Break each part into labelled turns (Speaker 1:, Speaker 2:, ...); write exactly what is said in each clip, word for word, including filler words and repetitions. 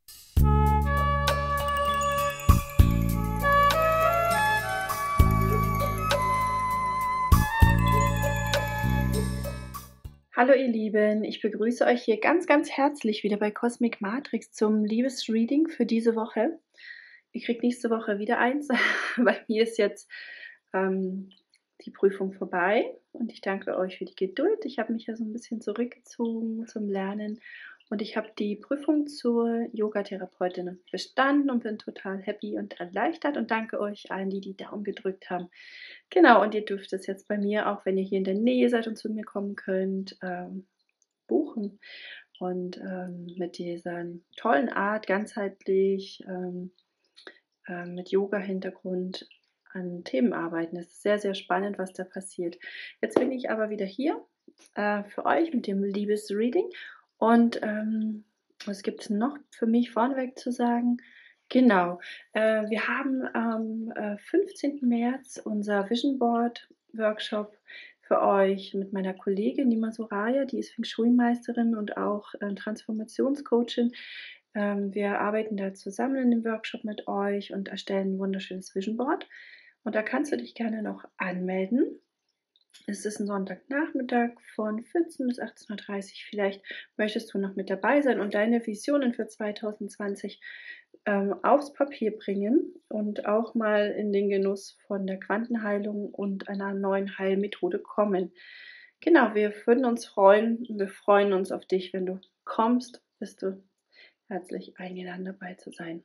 Speaker 1: Hallo ihr Lieben, ich begrüße euch hier ganz, ganz herzlich wieder bei Cosmic Matrix zum Liebesreading für diese Woche. Ihr kriegt nächste Woche wieder eins. Bei mir ist jetzt ähm, die Prüfung vorbei und ich danke euch für die Geduld. Ich habe mich ja so ein bisschen zurückgezogen zum Lernen und ich habe die Prüfung zur Yogatherapeutin bestanden und bin total happy und erleichtert und danke euch allen, die die Daumen gedrückt haben. Genau, und ihr dürft es jetzt bei mir, auch wenn ihr hier in der Nähe seid und zu mir kommen könnt, ähm, buchen und ähm, mit dieser tollen Art, ganzheitlich, ähm, äh, mit Yoga-Hintergrund an Themen arbeiten. Es ist sehr, sehr spannend, was da passiert. Jetzt bin ich aber wieder hier äh, für euch mit dem Liebesreading und ähm, was gibt es noch für mich vorneweg zu sagen? Genau, äh, wir haben am äh, fünfzehnten März unser Vision Board Workshop für euch mit meiner Kollegin Nima Soraya, die ist Feng Shui-Meisterin und auch äh, Transformationscoachin. Ähm, wir arbeiten da zusammen in dem Workshop mit euch und erstellen ein wunderschönes Vision Board. Und da kannst du dich gerne noch anmelden. Es ist ein Sonntagnachmittag von vierzehn bis achtzehn Uhr dreißig. Vielleicht möchtest du noch mit dabei sein und deine Visionen für zwanzig zwanzig ähm, aufs Papier bringen und auch mal in den Genuss von der Quantenheilung und einer neuen Heilmethode kommen. Genau, wir würden uns freuen. Wir freuen uns auf dich, wenn du kommst. Bist du herzlich eingeladen, dabei zu sein.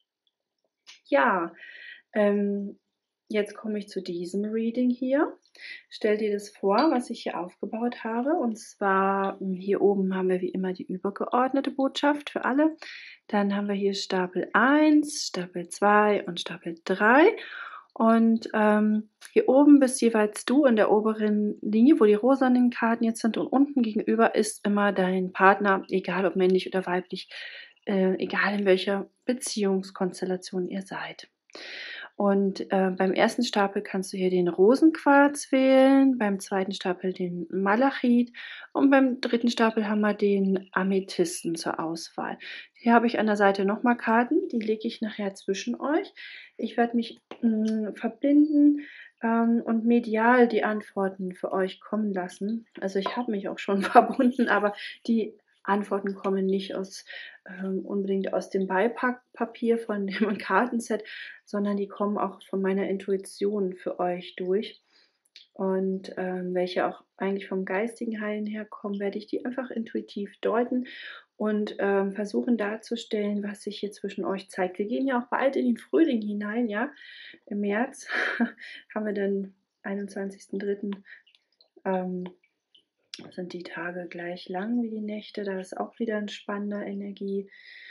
Speaker 1: Ja, ähm, jetzt komme ich zu diesem Reading hier. Stell dir das vor, was ich hier aufgebaut habe. Und zwar hier oben haben wir wie immer die übergeordnete Botschaft für alle. Dann haben wir hier Stapel eins, Stapel zwei und Stapel drei. Und ähm, hier oben bist jeweils du in der oberen Linie, wo die rosanen Karten jetzt sind. Und unten gegenüber ist immer dein Partner, egal ob männlich oder weiblich, äh, egal in welcher Beziehungskonstellation ihr seid. Und äh, beim ersten Stapel kannst du hier den Rosenquarz wählen, beim zweiten Stapel den Malachit und beim dritten Stapel haben wir den Amethysten zur Auswahl. Hier habe ich an der Seite nochmal Karten, die lege ich nachher zwischen euch. Ich werde mich mh, verbinden ähm, und medial die Antworten für euch kommen lassen. Also ich habe mich auch schon verbunden, aber die Antworten kommen nicht aus, ähm, unbedingt aus dem Beipackpapier von dem Kartenset, sondern die kommen auch von meiner Intuition für euch durch. Und ähm, welche auch eigentlich vom geistigen Heilen herkommen, werde ich die einfach intuitiv deuten und ähm, versuchen darzustellen, was sich hier zwischen euch zeigt. Wir gehen ja auch bald in den Frühling hinein, ja. Im März haben wir dann einundzwanzigsten dritten Ähm, sind die Tage gleich lang wie die Nächte. Da ist auch wieder ein spannender Energie.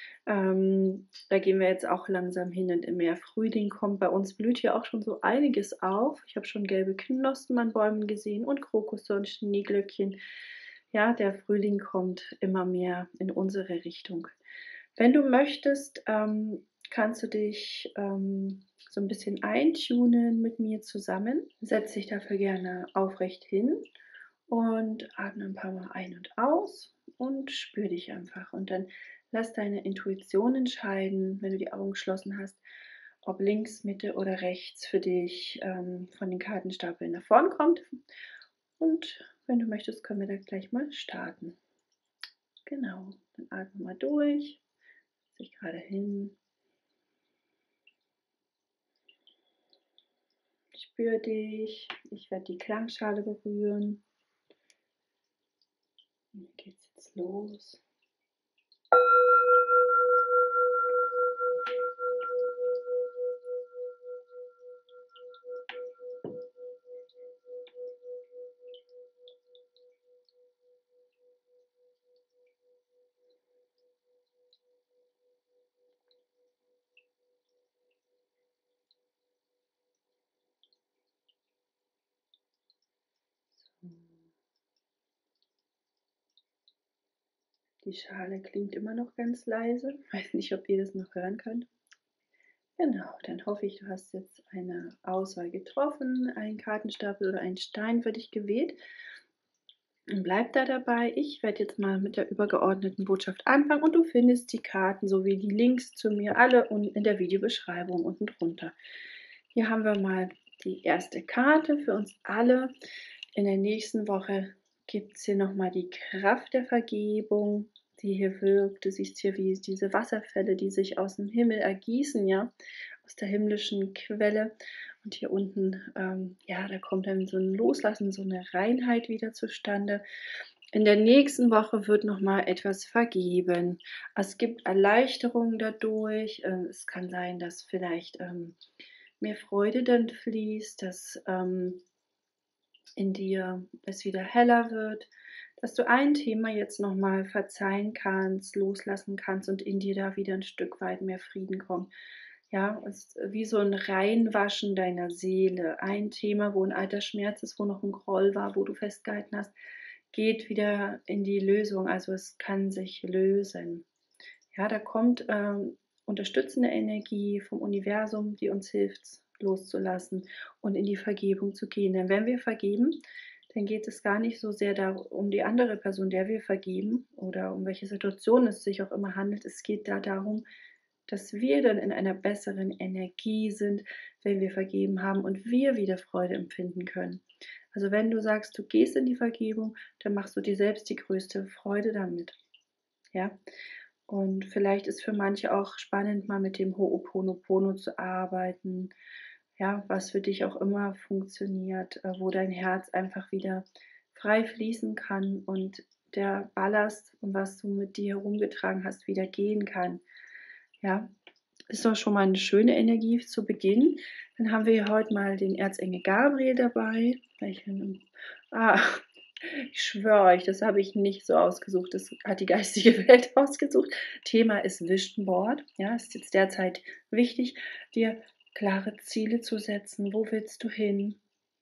Speaker 1: Ähm, da gehen wir jetzt auch langsam hin und im mehr Frühling kommt. Bei uns blüht hier auch schon so einiges auf. Ich habe schon gelbe Knospen an Bäumen gesehen und Krokusse und Schneeglöckchen. Ja, der Frühling kommt immer mehr in unsere Richtung. Wenn du möchtest, ähm, kannst du dich ähm, so ein bisschen eintunen mit mir zusammen. Setz dich dafür gerne aufrecht hin und atme ein paar Mal ein und aus und spür dich einfach. Und dann lass deine Intuition entscheiden, wenn du die Augen geschlossen hast, ob links, Mitte oder rechts für dich ähm, von den Kartenstapeln nach vorn kommt. Und wenn du möchtest, können wir da gleich mal starten. Genau, dann atme mal durch, setz dich gerade hin. Spür dich. Ich werde die Klangschale berühren. Und dann geht's jetzt los. Die Schale klingt immer noch ganz leise. Ich weiß nicht, ob ihr das noch hören könnt. Genau, dann hoffe ich, du hast jetzt eine Auswahl getroffen, einen Kartenstapel oder einen Stein für dich gewählt. Und bleib da dabei. Ich werde jetzt mal mit der übergeordneten Botschaft anfangen und du findest die Karten sowie die Links zu mir alle unten in der Videobeschreibung unten drunter. Hier haben wir mal die erste Karte für uns alle. In der nächsten Woche gibt es hier nochmal die Kraft der Vergebung, die hier wirkt. Du siehst hier, wie diese Wasserfälle, die sich aus dem Himmel ergießen, ja, aus der himmlischen Quelle. Und hier unten, ähm, ja, da kommt dann so ein Loslassen, so eine Reinheit wieder zustande. In der nächsten Woche wird nochmal etwas vergeben. Es gibt Erleichterung dadurch. Ähm, es kann sein, dass vielleicht ähm, mehr Freude dann fließt, dass ähm, in dir es wieder heller wird, dass du ein Thema jetzt nochmal verzeihen kannst, loslassen kannst und in dir da wieder ein Stück weit mehr Frieden kommt. Ja, es ist wie so ein Reinwaschen deiner Seele. Ein Thema, wo ein alter Schmerz ist, wo noch ein Groll war, wo du festgehalten hast, geht wieder in die Lösung. Also es kann sich lösen. Ja, da kommt ähm, unterstützende Energie vom Universum, die uns hilft, loszulassen und in die Vergebung zu gehen. Denn wenn wir vergeben, dann geht es gar nicht so sehr darum, um die andere Person, der wir vergeben oder um welche Situation es sich auch immer handelt. Es geht da darum, dass wir dann in einer besseren Energie sind, wenn wir vergeben haben und wir wieder Freude empfinden können. Also wenn du sagst, du gehst in die Vergebung, dann machst du dir selbst die größte Freude damit. Ja? Und vielleicht ist für manche auch spannend, mal mit dem Ho'oponopono zu arbeiten, ja, was für dich auch immer funktioniert, äh, wo dein Herz einfach wieder frei fließen kann und der Ballast, was du mit dir herumgetragen hast, wieder gehen kann. Ja, ist doch schon mal eine schöne Energie zu Beginn. Dann haben wir heute mal den Erzengel Gabriel dabei. Welchen, ah, ich schwöre euch, das habe ich nicht so ausgesucht. Das hat die geistige Welt ausgesucht. Thema ist Vision Board. Ja, es ist jetzt derzeit wichtig, dir klare Ziele zu setzen. Wo willst du hin?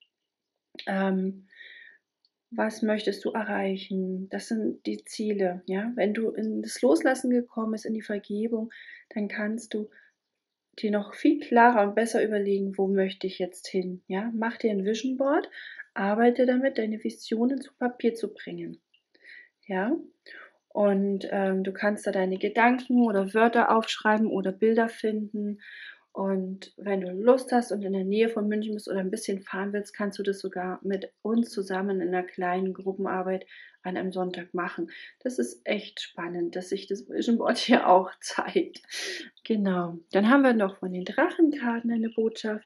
Speaker 1: Ähm, was möchtest du erreichen? Das sind die Ziele. Ja, wenn du in das Loslassen gekommen bist, in die Vergebung, dann kannst du dir noch viel klarer und besser überlegen, wo möchte ich jetzt hin. Ja, mach dir ein Vision Board, arbeite damit, deine Visionen zu Papier zu bringen. Ja, und ähm, du kannst da deine Gedanken oder Wörter aufschreiben oder Bilder finden. Und wenn du Lust hast und in der Nähe von München bist oder ein bisschen fahren willst, kannst du das sogar mit uns zusammen in einer kleinen Gruppenarbeit an einem Sonntag machen. Das ist echt spannend, dass sich das Vision Board hier auch zeigt. Genau. Dann haben wir noch von den Drachenkarten eine Botschaft.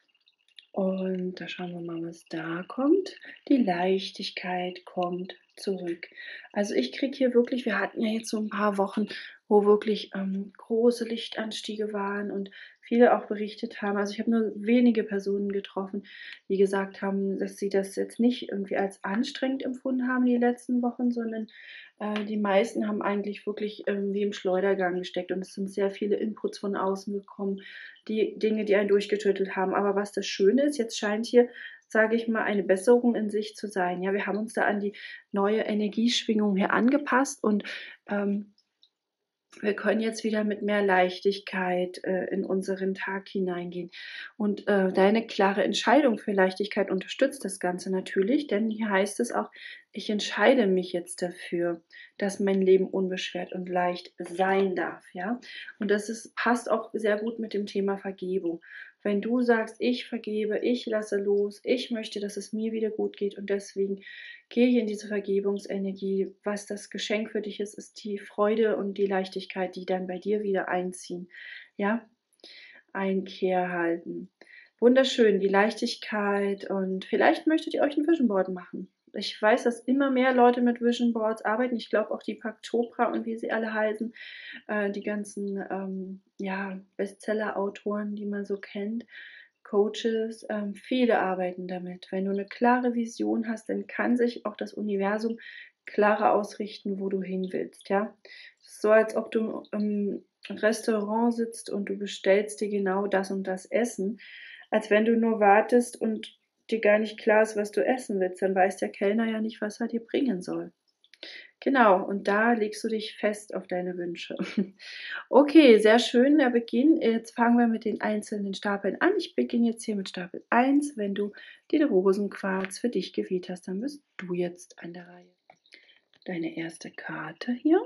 Speaker 1: Und da schauen wir mal, was da kommt. Die Leichtigkeit kommt zurück. Also ich kriege hier wirklich, wir hatten ja jetzt so ein paar Wochen, wo wirklich ähm, große Lichtanstiege waren und viele auch berichtet haben. Also ich habe nur wenige Personen getroffen, die gesagt haben, dass sie das jetzt nicht irgendwie als anstrengend empfunden haben die letzten Wochen, sondern äh, die meisten haben eigentlich wirklich irgendwie im Schleudergang gesteckt und es sind sehr viele Inputs von außen gekommen, die Dinge, die einen durchgeschüttelt haben. Aber was das Schöne ist, jetzt scheint hier, sage ich mal, eine Besserung in sich zu sein. Ja, wir haben uns da an die neue Energieschwingung hier angepasst und ähm, wir können jetzt wieder mit mehr Leichtigkeit äh, in unseren Tag hineingehen. Und äh, deine klare Entscheidung für Leichtigkeit unterstützt das Ganze natürlich, denn hier heißt es auch, ich entscheide mich jetzt dafür, dass mein Leben unbeschwert und leicht sein darf. Ja? Und das ist, passt auch sehr gut mit dem Thema Vergebung. Wenn du sagst, ich vergebe, ich lasse los, ich möchte, dass es mir wieder gut geht und deswegen gehe ich in diese Vergebungsenergie. Was das Geschenk für dich ist, ist die Freude und die Leichtigkeit, die dann bei dir wieder einziehen. Ja, Einkehr halten. Wunderschön, die Leichtigkeit und vielleicht möchtet ihr euch ein Vision Board machen. Ich weiß, dass immer mehr Leute mit Vision Boards arbeiten. Ich glaube auch die Pak Chopra und wie sie alle heißen, äh, die ganzen ähm, ja, Bestseller-Autoren, die man so kennt, Coaches, ähm, viele arbeiten damit. Wenn du eine klare Vision hast, dann kann sich auch das Universum klarer ausrichten, wo du hin willst. Ja, es ist so, als ob du im Restaurant sitzt und du bestellst dir genau das und das Essen, als wenn du nur wartest und dir gar nicht klar ist, was du essen willst. Dann weiß der Kellner ja nicht, was er dir bringen soll. Genau, und da legst du dich fest auf deine Wünsche. Okay, sehr schön, der Beginn. Jetzt fangen wir mit den einzelnen Stapeln an. Ich beginne jetzt hier mit Stapel eins. Wenn du den Rosenquarz für dich gewählt hast, dann bist du jetzt an der Reihe. Deine erste Karte hier.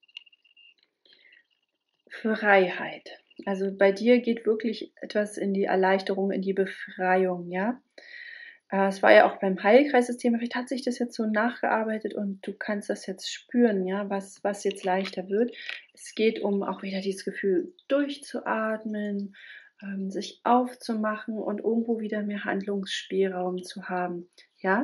Speaker 1: Freiheit. Also bei dir geht wirklich etwas in die Erleichterung, in die Befreiung, ja. Es war ja auch beim Heilkreissystem, vielleicht hat sich das jetzt so nachgearbeitet und du kannst das jetzt spüren, ja, was, was jetzt leichter wird. Es geht um auch wieder dieses Gefühl, durchzuatmen, ähm, sich aufzumachen und irgendwo wieder mehr Handlungsspielraum zu haben, ja.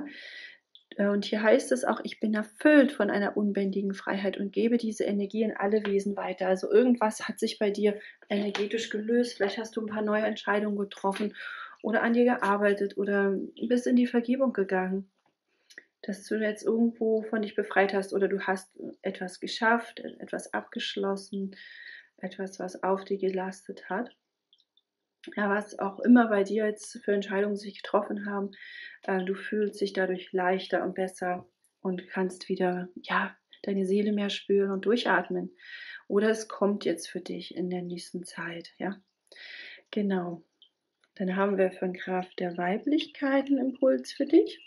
Speaker 1: Und hier heißt es auch, ich bin erfüllt von einer unbändigen Freiheit und gebe diese Energie in alle Wesen weiter. Also irgendwas hat sich bei dir energetisch gelöst. Vielleicht hast du ein paar neue Entscheidungen getroffen oder an dir gearbeitet oder bist in die Vergebung gegangen, dass du jetzt irgendwo von dich befreit hast oder du hast etwas geschafft, etwas abgeschlossen, etwas, was auf dir gelastet hat. Ja, was auch immer bei dir jetzt für Entscheidungen sich getroffen haben, äh, du fühlst dich dadurch leichter und besser und kannst wieder, ja, deine Seele mehr spüren und durchatmen. Oder es kommt jetzt für dich in der nächsten Zeit, ja. Genau. Dann haben wir von Kraft der Weiblichkeit einen Impuls für dich.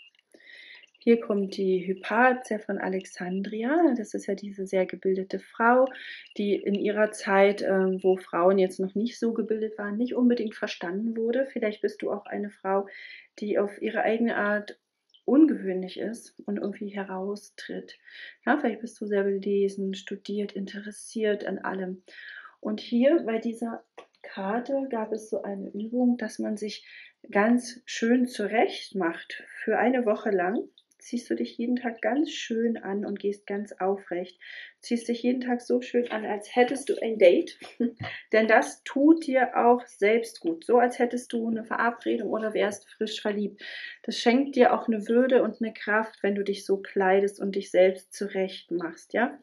Speaker 1: Hier kommt die Hypatia von Alexandria. Das ist ja diese sehr gebildete Frau, die in ihrer Zeit, ähm, wo Frauen jetzt noch nicht so gebildet waren, nicht unbedingt verstanden wurde. Vielleicht bist du auch eine Frau, die auf ihre eigene Art ungewöhnlich ist und irgendwie heraustritt. Ja, vielleicht bist du sehr belesen, studiert, interessiert an allem. Und hier bei dieser Karte gab es so eine Übung, dass man sich ganz schön zurecht macht für eine Woche lang. Ziehst du dich jeden Tag ganz schön an und gehst ganz aufrecht. Ziehst dich jeden Tag so schön an, als hättest du ein Date. Denn das tut dir auch selbst gut. So, als hättest du eine Verabredung oder wärst frisch verliebt. Das schenkt dir auch eine Würde und eine Kraft, wenn du dich so kleidest und dich selbst zurecht machst, ja.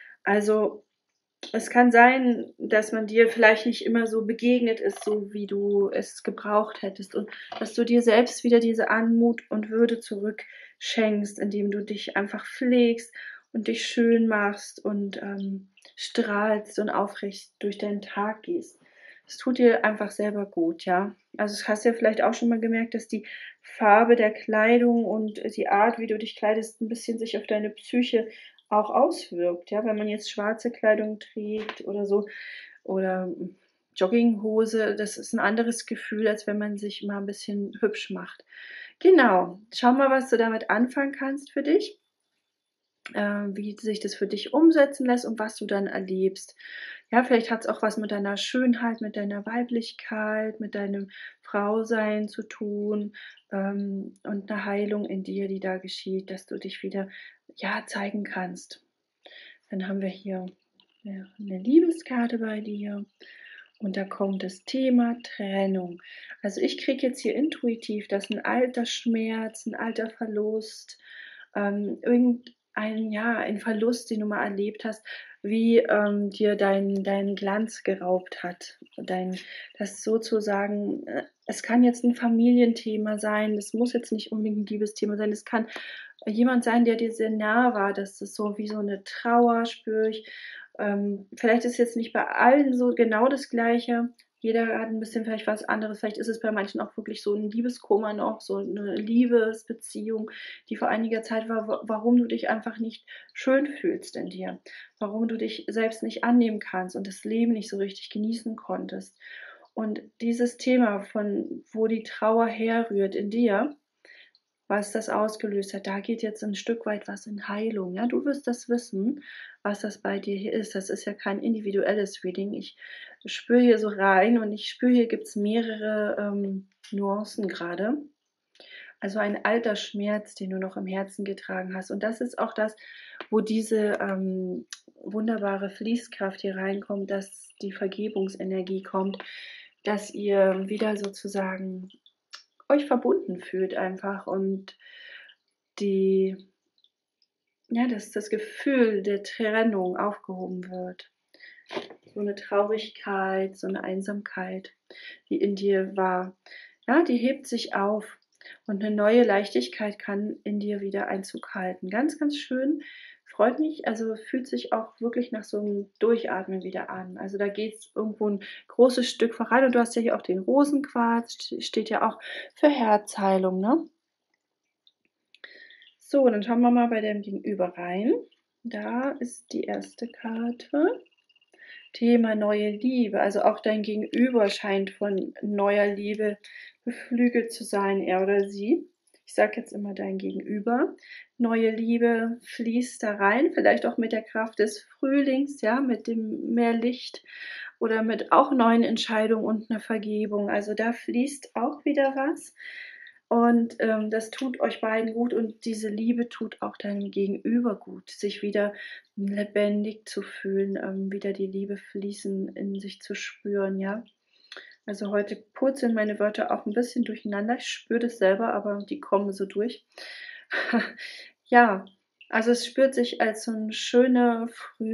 Speaker 1: Also, es kann sein, dass man dir vielleicht nicht immer so begegnet ist, so wie du es gebraucht hättest und dass du dir selbst wieder diese Anmut und Würde zurückschenkst, indem du dich einfach pflegst und dich schön machst und ähm, strahlst und aufrecht durch deinen Tag gehst. Es tut dir einfach selber gut, ja. Also das hast du ja vielleicht auch schon mal gemerkt, dass die Farbe der Kleidung und die Art, wie du dich kleidest, ein bisschen sich auf deine Psyche auch auswirkt, ja, wenn man jetzt schwarze Kleidung trägt oder so oder Jogginghose, das ist ein anderes Gefühl, als wenn man sich mal ein bisschen hübsch macht. Genau, schau mal, was du damit anfangen kannst für dich, äh, wie sich das für dich umsetzen lässt und was du dann erlebst. Ja, vielleicht hat es auch was mit deiner Schönheit, mit deiner Weiblichkeit, mit deinem Frausein zu tun, ähm, und eine Heilung in dir, die da geschieht, dass du dich wieder, ja, zeigen kannst. Dann haben wir hier, ja, eine Liebeskarte bei dir und da kommt das Thema Trennung. Also ich kriege jetzt hier intuitiv, dass ein alter Schmerz, ein alter Verlust, ähm, irgendein, ja, ein Verlust, den du mal erlebt hast, wie ähm, dir dein, dein Glanz geraubt hat. Dein, das sozusagen, äh, es kann jetzt ein Familienthema sein, das muss jetzt nicht unbedingt ein Liebesthema sein, es kann jemand sein, der dir sehr nah war. Das ist so wie so eine Trauer, spüre ich. Ähm, vielleicht ist jetzt nicht bei allen so genau das Gleiche. Jeder hat ein bisschen vielleicht was anderes. Vielleicht ist es bei manchen auch wirklich so ein Liebeskummer noch, so eine Liebesbeziehung, die vor einiger Zeit war, warum du dich einfach nicht schön fühlst in dir, warum du dich selbst nicht annehmen kannst und das Leben nicht so richtig genießen konntest. Und dieses Thema, von wo die Trauer herrührt in dir, was das ausgelöst hat, da geht jetzt ein Stück weit was in Heilung. Ja, du wirst das wissen, was das bei dir hier ist. Das ist ja kein individuelles Reading. Ich spüre hier so rein und ich spüre, hier gibt es mehrere ähm, Nuancen gerade. Also ein alter Schmerz, den du noch im Herzen getragen hast. Und das ist auch das, wo diese ähm, wunderbare Fließkraft hier reinkommt, dass die Vergebungsenergie kommt, dass ihr wieder sozusagen euch verbunden fühlt einfach und die, ja, dass das Gefühl der Trennung aufgehoben wird. So eine Traurigkeit, so eine Einsamkeit, die in dir war, ja, die hebt sich auf und eine neue Leichtigkeit kann in dir wieder Einzug halten. Ganz, ganz schön. freut mich. Also fühlt sich auch wirklich nach so einem Durchatmen wieder an. Also da geht es irgendwo ein großes Stück voran und du hast ja hier auch den Rosenquarz, st steht ja auch für Herzheilung, ne? So, dann schauen wir mal bei dem Gegenüber rein. Da ist die erste Karte. Thema neue Liebe. Also auch dein Gegenüber scheint von neuer Liebe beflügelt zu sein, er oder sie. Ich sage jetzt immer dein Gegenüber. Neue Liebe fließt da rein, vielleicht auch mit der Kraft des Frühlings, ja, mit dem mehr Licht oder mit auch neuen Entscheidungen und einer Vergebung. Also da fließt auch wieder was. Und ähm, das tut euch beiden gut und diese Liebe tut auch deinem Gegenüber gut, sich wieder lebendig zu fühlen, ähm, wieder die Liebe fließen in sich zu spüren, ja. Also heute purzeln meine Wörter auch ein bisschen durcheinander. Ich spüre das selber, aber die kommen so durch. Ja, also es spürt sich als so eine schöne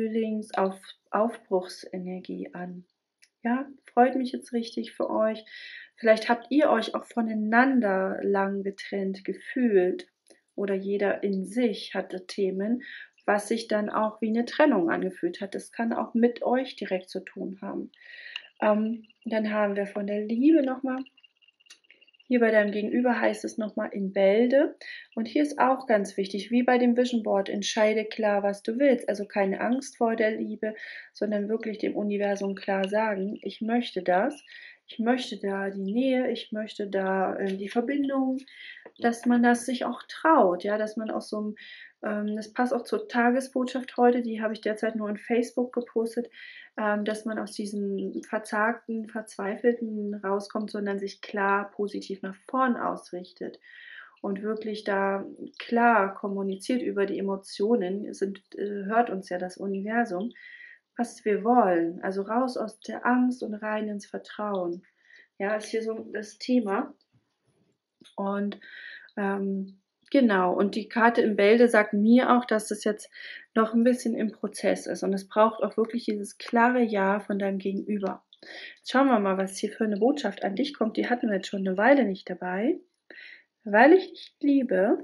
Speaker 1: Frühlingsaufbruchsenergie an. Ja, freut mich jetzt richtig für euch. Vielleicht habt ihr euch auch voneinander lang getrennt gefühlt oder jeder in sich hatte Themen, was sich dann auch wie eine Trennung angefühlt hat. Das kann auch mit euch direkt zu tun haben. Ähm, dann haben wir von der Liebe nochmal. Hier bei deinem Gegenüber heißt es nochmal in Bälde. Und hier ist auch ganz wichtig, wie bei dem Vision Board, entscheide klar, was du willst. Also keine Angst vor der Liebe, sondern wirklich dem Universum klar sagen, ich möchte das. Ich möchte da die Nähe, ich möchte da äh, die Verbindung, dass man das sich auch traut, ja, dass man aus so einem, ähm, das passt auch zur Tagesbotschaft heute, die habe ich derzeit nur in Facebook gepostet, ähm, dass man aus diesem verzagten, verzweifelten rauskommt, sondern sich klar positiv nach vorn ausrichtet und wirklich da klar kommuniziert über die Emotionen, sind, äh, hört uns ja das Universum, was wir wollen. Also raus aus der Angst und rein ins Vertrauen. Ja, ist hier so das Thema. Und ähm, genau, und die Karte im Bälde sagt mir auch, dass das jetzt noch ein bisschen im Prozess ist. Und es braucht auch wirklich dieses klare Ja von deinem Gegenüber. Jetzt schauen wir mal, was hier für eine Botschaft an dich kommt. Die hatten wir jetzt schon eine Weile nicht dabei. Weil ich dich liebe,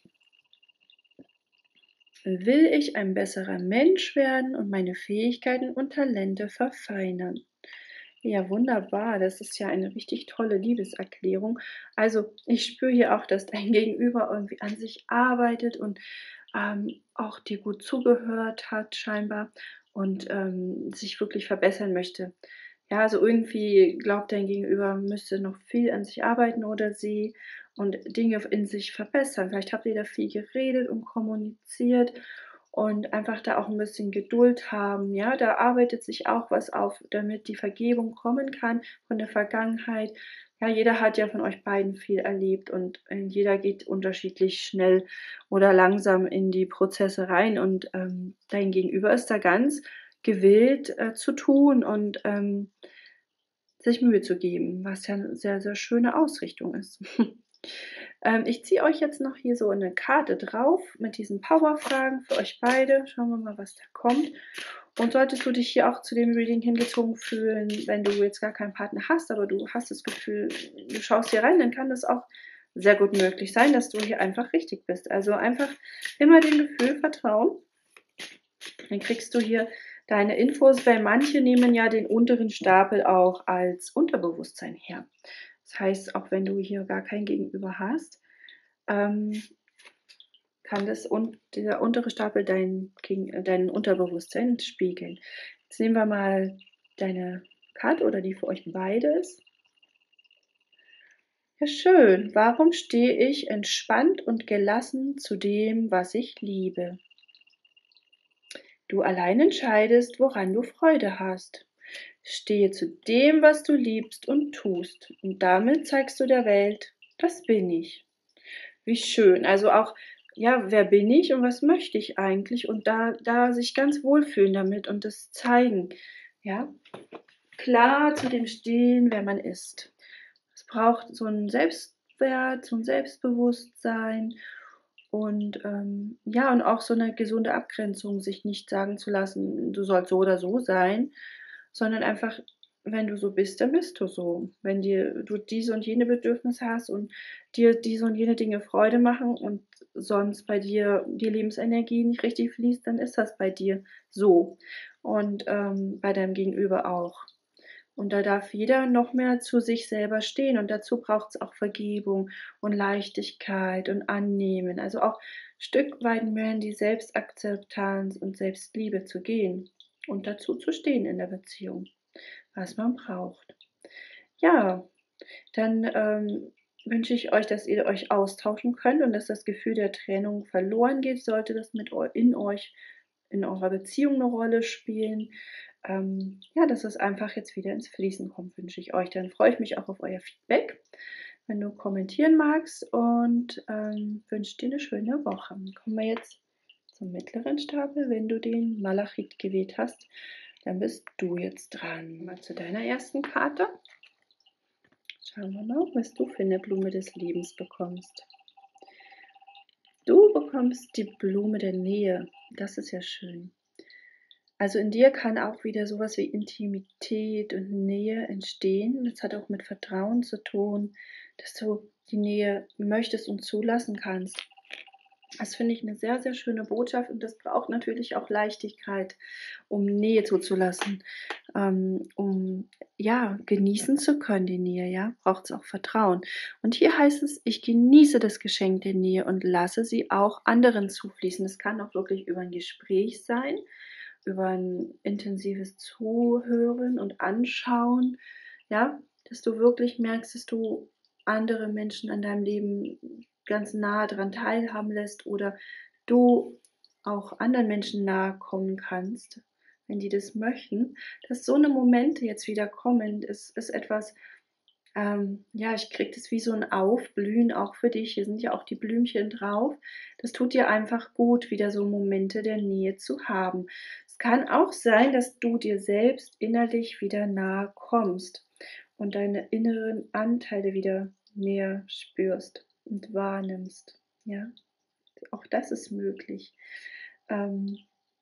Speaker 1: will ich ein besserer Mensch werden und meine Fähigkeiten und Talente verfeinern. Ja, wunderbar. Das ist ja eine richtig tolle Liebeserklärung. Also ich spüre hier auch, dass dein Gegenüber irgendwie an sich arbeitet und ähm, auch dir gut zugehört hat scheinbar und ähm, sich wirklich verbessern möchte. Ja, also irgendwie glaubt dein Gegenüber, müsste noch viel an sich arbeiten oder sie und Dinge in sich verbessern. Vielleicht habt ihr da viel geredet und kommuniziert und einfach da auch ein bisschen Geduld haben. Ja, da arbeitet sich auch was auf, damit die Vergebung kommen kann von der Vergangenheit. Ja, jeder hat ja von euch beiden viel erlebt und äh, jeder geht unterschiedlich schnell oder langsam in die Prozesse rein und ähm, dein Gegenüber ist da ganz gewillt äh, zu tun und ähm, sich Mühe zu geben, was ja eine sehr, sehr schöne Ausrichtung ist. ähm, ich ziehe euch jetzt noch hier so eine Karte drauf mit diesen Powerfragen für euch beide. Schauen wir mal, was da kommt. Und solltest du dich hier auch zu dem Reading hingezogen fühlen, wenn du jetzt gar keinen Partner hast, aber du hast das Gefühl, du schaust hier rein, dann kann das auch sehr gut möglich sein, dass du hier einfach richtig bist. Also einfach immer dem Gefühl vertrauen. Dann kriegst du hier deine Infos, weil manche nehmen ja den unteren Stapel auch als Unterbewusstsein her. Das heißt, auch wenn du hier gar kein Gegenüber hast, ähm, kann das und dieser untere Stapel dein, dein Unterbewusstsein spiegeln. Jetzt nehmen wir mal deine Karte oder die für euch beide ist. Ja, schön. Warum stehe ich entspannt und gelassen zu dem, was ich liebe? Du allein entscheidest, woran du Freude hast. Stehe zu dem, was du liebst und tust. Und damit zeigst du der Welt, das bin ich. Wie schön. Also auch, ja, wer bin ich und was möchte ich eigentlich? Und da, da sich ganz wohlfühlen damit und das zeigen. Ja, klar zu dem stehen, wer man ist. Es braucht so einen Selbstwert, so ein Selbstbewusstsein und ähm, ja, und auch so eine gesunde Abgrenzung, sich nicht sagen zu lassen, du sollst so oder so sein, sondern einfach, wenn du so bist, dann bist du so. Wenn dir du diese und jene Bedürfnisse hast und dir diese und jene Dinge Freude machen und sonst bei dir die Lebensenergie nicht richtig fließt, dann ist das bei dir so und ähm, bei deinem Gegenüber auch. Und da darf jeder noch mehr zu sich selber stehen und dazu braucht es auch Vergebung und Leichtigkeit und Annehmen, also auch ein Stück weit mehr in die Selbstakzeptanz und Selbstliebe zu gehen und dazu zu stehen in der Beziehung, was man braucht. Ja, dann ähm, wünsche ich euch, dass ihr euch austauschen könnt und dass das Gefühl der Trennung verloren geht, sollte das mit in euch, in eurer Beziehung eine Rolle spielen. Ähm, ja, dass es einfach jetzt wieder ins Fließen kommt, wünsche ich euch. Dann freue ich mich auch auf euer Feedback, wenn du kommentieren magst und ähm, wünsche dir eine schöne Woche. Dann kommen wir jetzt zum mittleren Stapel. Wenn du den Malachit gewählt hast, dann bist du jetzt dran. Mal zu deiner ersten Karte. Schauen wir mal, was du für eine Blume des Lebens bekommst. Du bekommst die Blume der Nähe. Das ist ja schön. Also in dir kann auch wieder sowas wie Intimität und Nähe entstehen. Das hat auch mit Vertrauen zu tun, dass du die Nähe möchtest und zulassen kannst. Das finde ich eine sehr, sehr schöne Botschaft und das braucht natürlich auch Leichtigkeit, um Nähe zuzulassen, ähm, um ja genießen zu können, die Nähe, ja, braucht es auch Vertrauen. Und hier heißt es, ich genieße das Geschenk der Nähe und lasse sie auch anderen zufließen. Es kann auch wirklich über ein Gespräch sein, über ein intensives Zuhören und Anschauen, ja, dass du wirklich merkst, dass du andere Menschen an deinem Leben ganz nah daran teilhaben lässt oder du auch anderen Menschen nahe kommen kannst, wenn die das möchten, dass so eine Momente jetzt wieder kommen, ist, ist etwas, ähm, ja, ich kriege das wie so ein Aufblühen auch für dich. Hier sind ja auch die Blümchen drauf. Das tut dir einfach gut, wieder so Momente der Nähe zu haben. Es kann auch sein, dass du dir selbst innerlich wieder nahe kommst und deine inneren Anteile wieder näher spürst und wahrnimmst. Ja, auch das ist möglich. Ähm,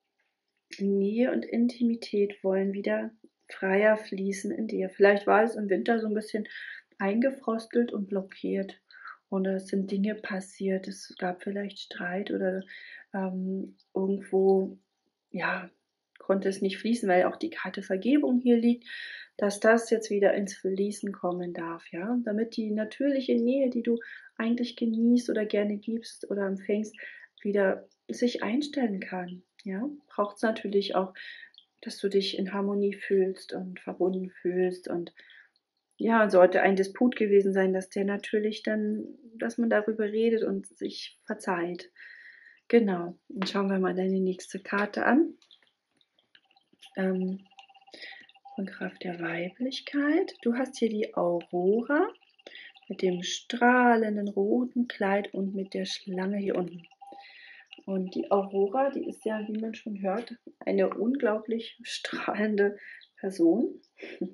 Speaker 1: Nähe und Intimität wollen wieder freier fließen in dir. Vielleicht war es im Winter so ein bisschen eingefrostelt und blockiert und es sind Dinge passiert. Es gab vielleicht Streit oder ähm, irgendwo, ja, konnte es nicht fließen, weil auch die Karte Vergebung hier liegt, dass das jetzt wieder ins Fließen kommen darf, ja, damit die natürliche Nähe, die du eigentlich genießt oder gerne gibst oder empfängst, wieder sich einstellen kann. Ja, braucht es natürlich auch, dass du dich in Harmonie fühlst und verbunden fühlst und ja, sollte ein Disput gewesen sein, dass der natürlich dann, dass man darüber redet und sich verzeiht. Genau, dann schauen wir mal deine nächste Karte an. Ähm, von Kraft der Weiblichkeit. Du hast hier die Aurora mit dem strahlenden roten Kleid und mit der Schlange hier unten. Und die Aurora, die ist ja, wie man schon hört, eine unglaublich strahlende Person.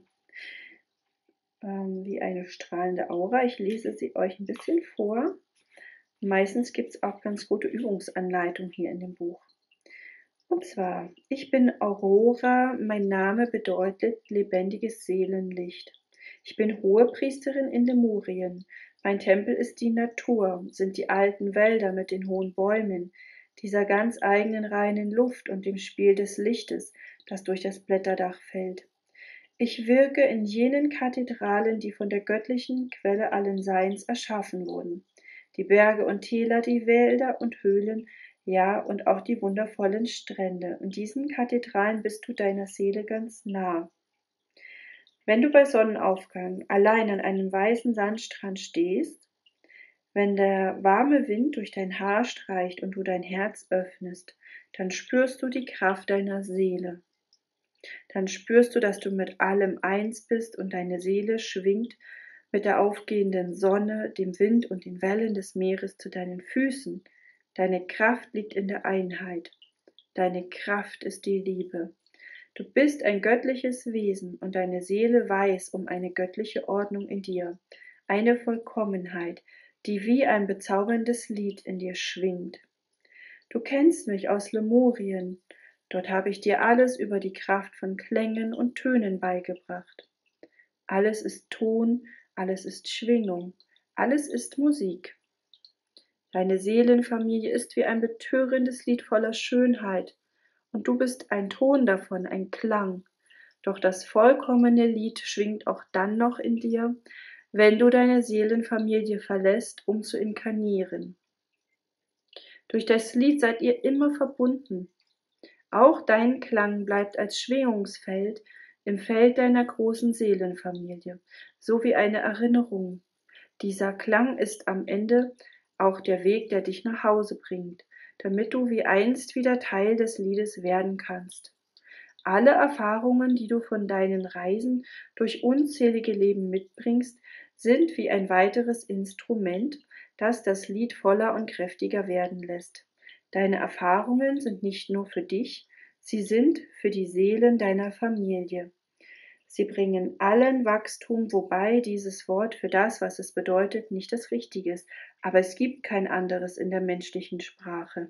Speaker 1: ähm, wie eine strahlende Aura. Ich lese sie euch ein bisschen vor. Meistens gibt es auch ganz gute Übungsanleitungen hier in dem Buch. Und zwar, ich bin Aurora, mein Name bedeutet lebendiges Seelenlicht. Ich bin Hohepriesterin in Lemurien. Mein Tempel ist die Natur, sind die alten Wälder mit den hohen Bäumen, dieser ganz eigenen reinen Luft und dem Spiel des Lichtes, das durch das Blätterdach fällt. Ich wirke in jenen Kathedralen, die von der göttlichen Quelle allen Seins erschaffen wurden. Die Berge und Täler, die Wälder und Höhlen, ja, und auch die wundervollen Strände. In diesen Kathedralen bist du deiner Seele ganz nah. Wenn du bei Sonnenaufgang allein an einem weißen Sandstrand stehst, wenn der warme Wind durch dein Haar streicht und du dein Herz öffnest, dann spürst du die Kraft deiner Seele. Dann spürst du, dass du mit allem eins bist und deine Seele schwingt mit der aufgehenden Sonne, dem Wind und den Wellen des Meeres zu deinen Füßen. Deine Kraft liegt in der Einheit. Deine Kraft ist die Liebe. Du bist ein göttliches Wesen und deine Seele weiß um eine göttliche Ordnung in dir, eine Vollkommenheit, die wie ein bezauberndes Lied in dir schwingt. Du kennst mich aus Lemurien. Dort habe ich dir alles über die Kraft von Klängen und Tönen beigebracht. Alles ist Ton, alles ist Schwingung, alles ist Musik. Deine Seelenfamilie ist wie ein betörendes Lied voller Schönheit, und du bist ein Ton davon, ein Klang. Doch das vollkommene Lied schwingt auch dann noch in dir, wenn du deine Seelenfamilie verlässt, um zu inkarnieren. Durch das Lied seid ihr immer verbunden. Auch dein Klang bleibt als Schwingungsfeld im Feld deiner großen Seelenfamilie, so wie eine Erinnerung. Dieser Klang ist am Ende auch der Weg, der dich nach Hause bringt, damit du wie einst wieder Teil des Liedes werden kannst. Alle Erfahrungen, die du von deinen Reisen durch unzählige Leben mitbringst, sind wie ein weiteres Instrument, das das Lied voller und kräftiger werden lässt. Deine Erfahrungen sind nicht nur für dich, sie sind für die Seelen deiner Familie. Sie bringen allen Wachstum, wobei dieses Wort für das, was es bedeutet, nicht das Richtige ist, aber es gibt kein anderes in der menschlichen Sprache.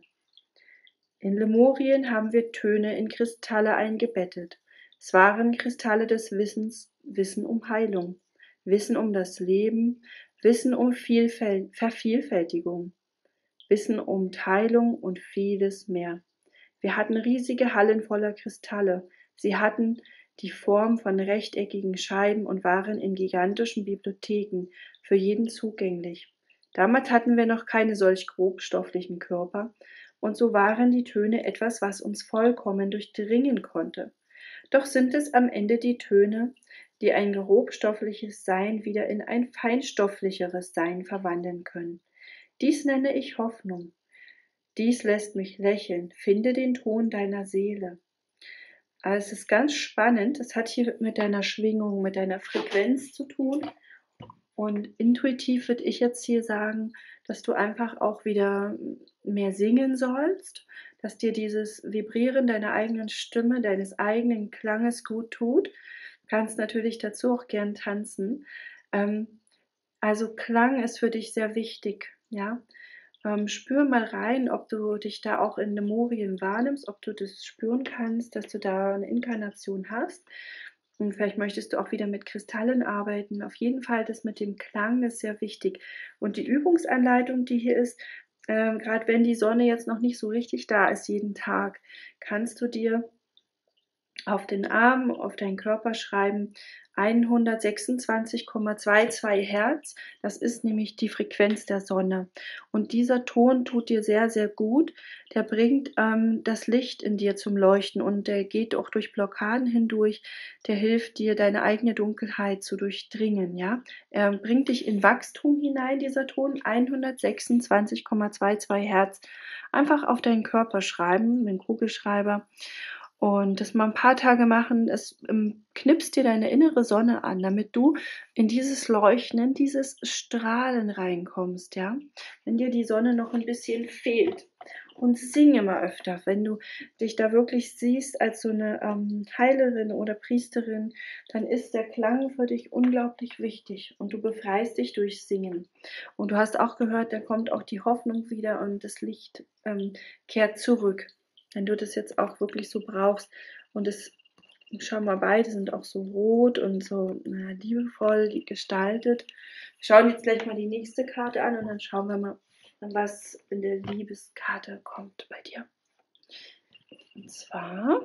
Speaker 1: In Lemurien haben wir Töne in Kristalle eingebettet. Es waren Kristalle des Wissens, Wissen um Heilung, Wissen um das Leben, Wissen um Vielfalt, Vervielfältigung, Wissen um Teilung und vieles mehr. Wir hatten riesige Hallen voller Kristalle. Sie hatten die Form von rechteckigen Scheiben und waren in gigantischen Bibliotheken für jeden zugänglich. Damals hatten wir noch keine solch grobstofflichen Körper, und so waren die Töne etwas, was uns vollkommen durchdringen konnte. Doch sind es am Ende die Töne, die ein grobstoffliches Sein wieder in ein feinstofflicheres Sein verwandeln können. Dies nenne ich Hoffnung. Dies lässt mich lächeln. Finde den Ton deiner Seele. Also es ist ganz spannend. Das hat hier mit deiner Schwingung, mit deiner Frequenz zu tun. Und intuitiv würde ich jetzt hier sagen, dass du einfach auch wieder mehr singen sollst, dass dir dieses Vibrieren deiner eigenen Stimme, deines eigenen Klanges gut tut. Du kannst natürlich dazu auch gern tanzen. Ähm, also Klang ist für dich sehr wichtig, ja. Ähm, spür mal rein, ob du dich da auch in Lemurien wahrnimmst, ob du das spüren kannst, dass du da eine Inkarnation hast. Und vielleicht möchtest du auch wieder mit Kristallen arbeiten. Auf jeden Fall das mit dem Klang ist sehr wichtig. Und die Übungsanleitung, die hier ist, äh, gerade wenn die Sonne jetzt noch nicht so richtig da ist, jeden Tag, kannst du dir auf den Arm, auf deinen Körper schreiben, hundertsechsundzwanzig Komma zweiundzwanzig Hertz, das ist nämlich die Frequenz der Sonne. Und dieser Ton tut dir sehr, sehr gut. Der bringt ähm, das Licht in dir zum Leuchten und der geht auch durch Blockaden hindurch. Der hilft dir, deine eigene Dunkelheit zu durchdringen. Ja? Er bringt dich in Wachstum hinein, dieser Ton, hundertsechsundzwanzig Komma zweiundzwanzig Hertz. Einfach auf deinen Körper schreiben, mit dem Kugelschreiber. Und das mal ein paar Tage machen, es ähm, knipst dir deine innere Sonne an, damit du in dieses Leuchten, in dieses Strahlen reinkommst, ja. Wenn dir die Sonne noch ein bisschen fehlt. Und singe mal öfter, wenn du dich da wirklich siehst als so eine ähm, Heilerin oder Priesterin, dann ist der Klang für dich unglaublich wichtig und du befreist dich durch Singen. Und du hast auch gehört, da kommt auch die Hoffnung wieder und das Licht ähm, kehrt zurück. Wenn du das jetzt auch wirklich so brauchst. Und es, schau mal, beide sind auch so rot und so na, liebevoll gestaltet. Wir schauen jetzt gleich mal die nächste Karte an und dann schauen wir mal, was in der Liebeskarte kommt bei dir. Und zwar,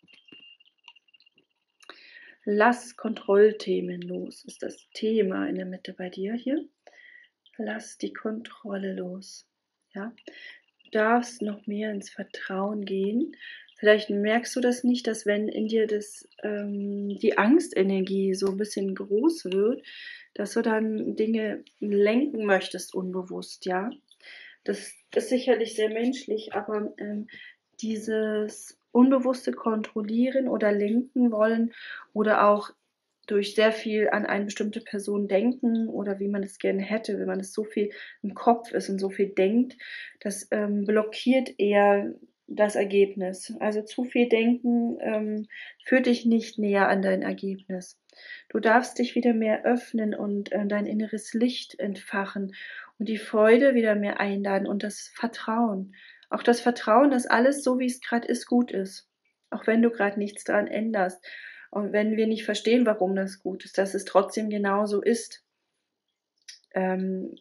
Speaker 1: lass Kontrollthemen los, ist das Thema in der Mitte bei dir hier. Lass die Kontrolle los. Ja? Du darfst noch mehr ins Vertrauen gehen. Vielleicht merkst du das nicht, dass wenn in dir das, ähm, die Angstenergie so ein bisschen groß wird, dass du dann Dinge lenken möchtest unbewusst, ja. Das ist sicherlich sehr menschlich, aber ähm, dieses unbewusste Kontrollieren oder lenken wollen oder auch durch sehr viel an eine bestimmte Person denken oder wie man es gerne hätte, wenn man es so viel im Kopf ist und so viel denkt, das ähm, blockiert eher das Ergebnis. Also zu viel Denken ähm, führt dich nicht näher an dein Ergebnis. Du darfst dich wieder mehr öffnen und äh, dein inneres Licht entfachen und die Freude wieder mehr einladen und das Vertrauen. Auch das Vertrauen, dass alles so, wie es gerade ist, gut ist. Auch wenn du gerade nichts daran änderst. Und wenn wir nicht verstehen, warum das gut ist, dass es trotzdem genauso ist. Ähm,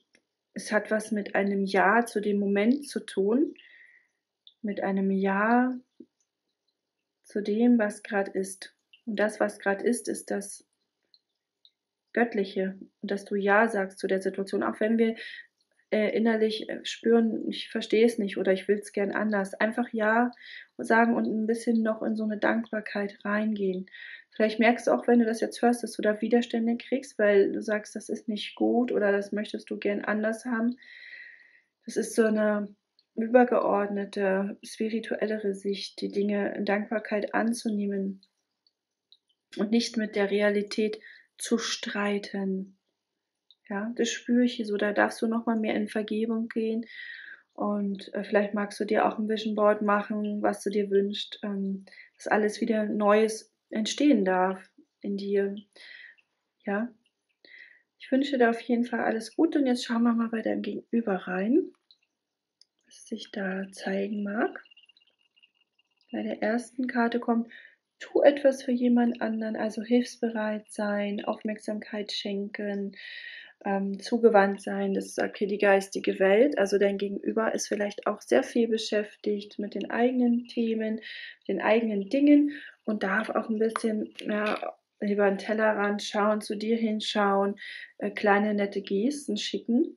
Speaker 1: es hat was mit einem Ja zu dem Moment zu tun, mit einem Ja zu dem, was gerade ist. Und das, was gerade ist, ist das Göttliche. Und dass du Ja sagst zu der Situation, auch wenn wir äh, innerlich äh, spüren, ich verstehe es nicht oder ich will es gern anders. Einfach Ja sagen und ein bisschen noch in so eine Dankbarkeit reingehen. Vielleicht merkst du auch, wenn du das jetzt hörst, dass du da Widerstände kriegst, weil du sagst, das ist nicht gut oder das möchtest du gern anders haben. Das ist so eine übergeordnete, spirituellere Sicht, die Dinge in Dankbarkeit anzunehmen und nicht mit der Realität zu streiten. Ja, das spüre ich hier so. Da darfst du noch mal mehr in Vergebung gehen. Und äh, vielleicht magst du dir auch ein Vision Board machen, was du dir wünschst, ähm, dass alles wieder Neues entstehen darf in dir. Ja, ich wünsche dir auf jeden Fall alles Gute. Und jetzt schauen wir mal bei deinem Gegenüber rein, was sich da zeigen mag. Bei der ersten Karte kommt, tu etwas für jemand anderen, also hilfsbereit sein, Aufmerksamkeit schenken, ähm, zugewandt sein. Das sagt hier die geistige Welt. Also dein Gegenüber ist vielleicht auch sehr viel beschäftigt mit den eigenen Themen, den eigenen Dingen und darf auch ein bisschen ja, über den Tellerrand schauen, zu dir hinschauen, äh, kleine nette Gesten schicken.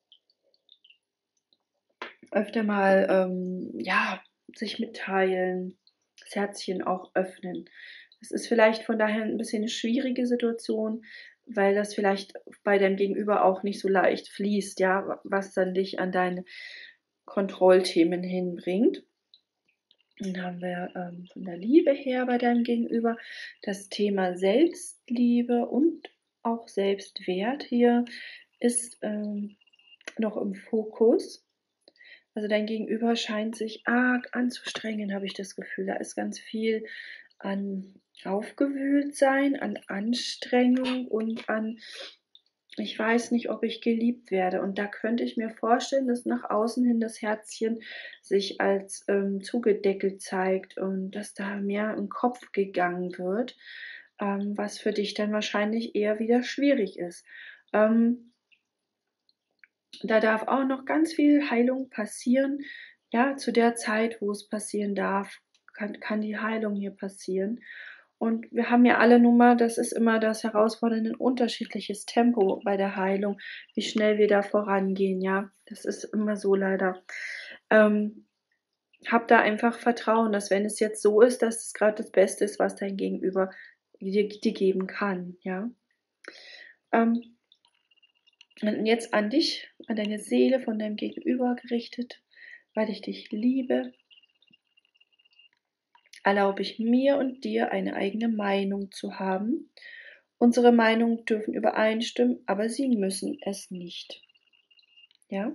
Speaker 1: Öfter mal, ähm, ja, sich mitteilen, das Herzchen auch öffnen. Es ist vielleicht von daher ein bisschen eine schwierige Situation, weil das vielleicht bei deinem Gegenüber auch nicht so leicht fließt, ja, was dann dich an deine Kontrollthemen hinbringt. Dann haben wir ähm, von der Liebe her bei deinem Gegenüber das Thema Selbstliebe und auch Selbstwert hier ist ähm, noch im Fokus. Also dein Gegenüber scheint sich arg anzustrengen, habe ich das Gefühl. Da ist ganz viel an Aufgewühltsein, an Anstrengung und an, ich weiß nicht, ob ich geliebt werde. Und da könnte ich mir vorstellen, dass nach außen hin das Herzchen sich als ähm, zugedeckelt zeigt und dass da mehr im Kopf gegangen wird, ähm, was für dich dann wahrscheinlich eher wieder schwierig ist. Ähm, Da darf auch noch ganz viel Heilung passieren. Ja, zu der Zeit, wo es passieren darf, kann, kann die Heilung hier passieren. Und wir haben ja alle nun mal, das ist immer das Herausfordernde, ein unterschiedliches Tempo bei der Heilung, wie schnell wir da vorangehen, ja. Das ist immer so leider. Ähm, hab da einfach Vertrauen, dass wenn es jetzt so ist, dass es gerade das Beste ist, was dein Gegenüber dir, dir geben kann, ja. Ähm, Und jetzt an dich, an deine Seele von deinem Gegenüber gerichtet, weil ich dich liebe, erlaube ich mir und dir eine eigene Meinung zu haben. Unsere Meinungen dürfen übereinstimmen, aber sie müssen es nicht. Ja?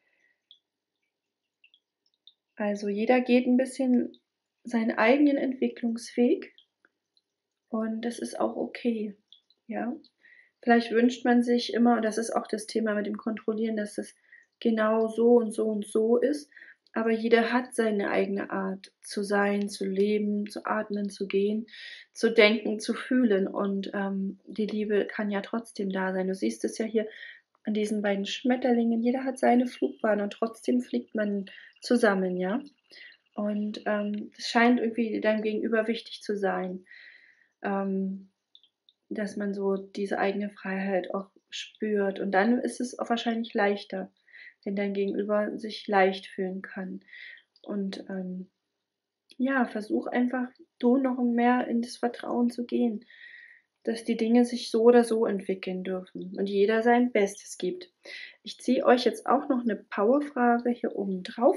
Speaker 1: Also jeder geht ein bisschen seinen eigenen Entwicklungsweg und das ist auch okay. Ja? Vielleicht wünscht man sich immer, und das ist auch das Thema mit dem Kontrollieren, dass es genau so und so und so ist. Aber jeder hat seine eigene Art zu sein, zu leben, zu atmen, zu gehen, zu denken, zu fühlen. Und ähm, die Liebe kann ja trotzdem da sein. Du siehst es ja hier an diesen beiden Schmetterlingen. Jeder hat seine Flugbahn und trotzdem fliegt man zusammen, ja. Und ähm, es scheint irgendwie deinem Gegenüber wichtig zu sein. Ähm, dass man so diese eigene Freiheit auch spürt. Und dann ist es auch wahrscheinlich leichter, wenn dein Gegenüber sich leicht fühlen kann. Und ähm, ja, versuch einfach, du noch mehr in das Vertrauen zu gehen, dass die Dinge sich so oder so entwickeln dürfen und jeder sein Bestes gibt. Ich ziehe euch jetzt auch noch eine Powerfrage hier oben drauf.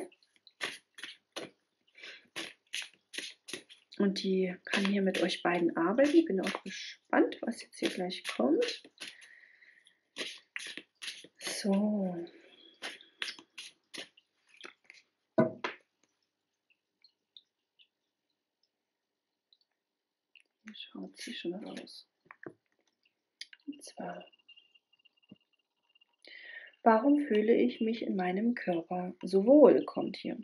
Speaker 1: Und die kann hier mit euch beiden arbeiten. Bin auch gespannt, was jetzt hier gleich kommt. So. Wie schaut sie schon aus? Und zwar, warum fühle ich mich in meinem Körper so wohl, kommt hier.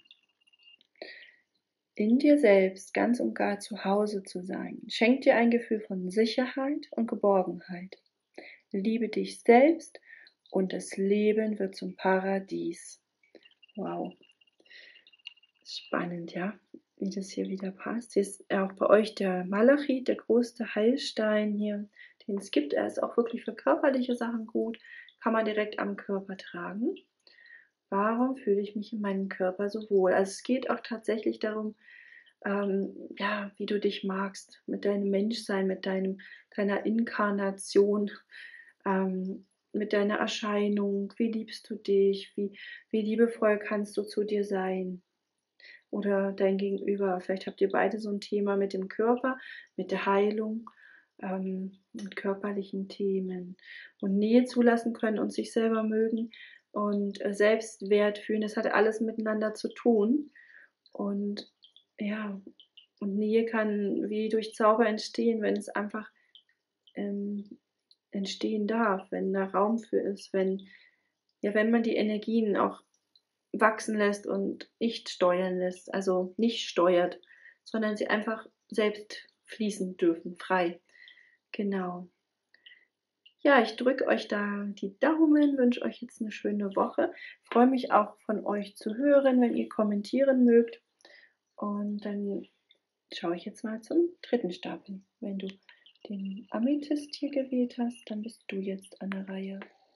Speaker 1: In dir selbst ganz und gar zu Hause zu sein, schenkt dir ein Gefühl von Sicherheit und Geborgenheit. Liebe dich selbst und das Leben wird zum Paradies. Wow. Spannend, ja, wie das hier wieder passt. Hier ist auch bei euch der Malachit, der größte Heilstein hier, den es gibt. Er ist auch wirklich für körperliche Sachen gut, kann man direkt am Körper tragen. Warum fühle ich mich in meinem Körper so wohl? Also es geht auch tatsächlich darum, ähm, ja, wie du dich magst, mit deinem Menschsein, mit deinem, deiner Inkarnation, ähm, mit deiner Erscheinung. Wie liebst du dich? Wie, wie liebevoll kannst du zu dir sein? Oder dein Gegenüber. Vielleicht habt ihr beide so ein Thema mit dem Körper, mit der Heilung, ähm, mit körperlichen Themen. Und Nähe zulassen können und sich selber mögen und äh, Selbstwert fühlen. Das hat alles miteinander zu tun. Und ja, und Nähe kann wie durch Zauber entstehen, wenn es einfach ähm, entstehen darf, wenn da Raum für ist, wenn, ja, wenn man die Energien auch wachsen lässt und nicht steuern lässt, also nicht steuert, sondern sie einfach selbst fließen dürfen, frei. Genau. Ja, ich drücke euch da die Daumen, wünsche euch jetzt eine schöne Woche. Freue mich auch von euch zu hören, wenn ihr kommentieren mögt. Und dann schaue ich jetzt mal zum dritten Stapel. Wenn du den Amethyst hier gewählt hast, dann bist du jetzt an der Reihe.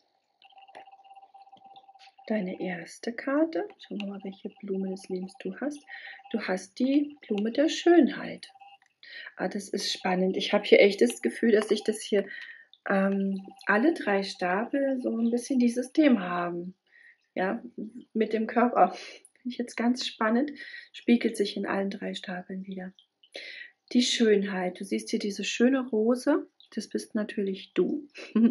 Speaker 1: Deine erste Karte, schauen wir mal, welche Blume des Lebens du hast. Du hast die Blume der Schönheit. Ah, das ist spannend. Ich habe hier echt das Gefühl, dass ich das hier ähm, alle drei Stapel so ein bisschen dieses Thema haben. Ja, mit dem Körper. Finde ich jetzt ganz spannend. Spiegelt sich in allen drei Stapeln wieder. Die Schönheit. Du siehst hier diese schöne Rose. Das bist natürlich du.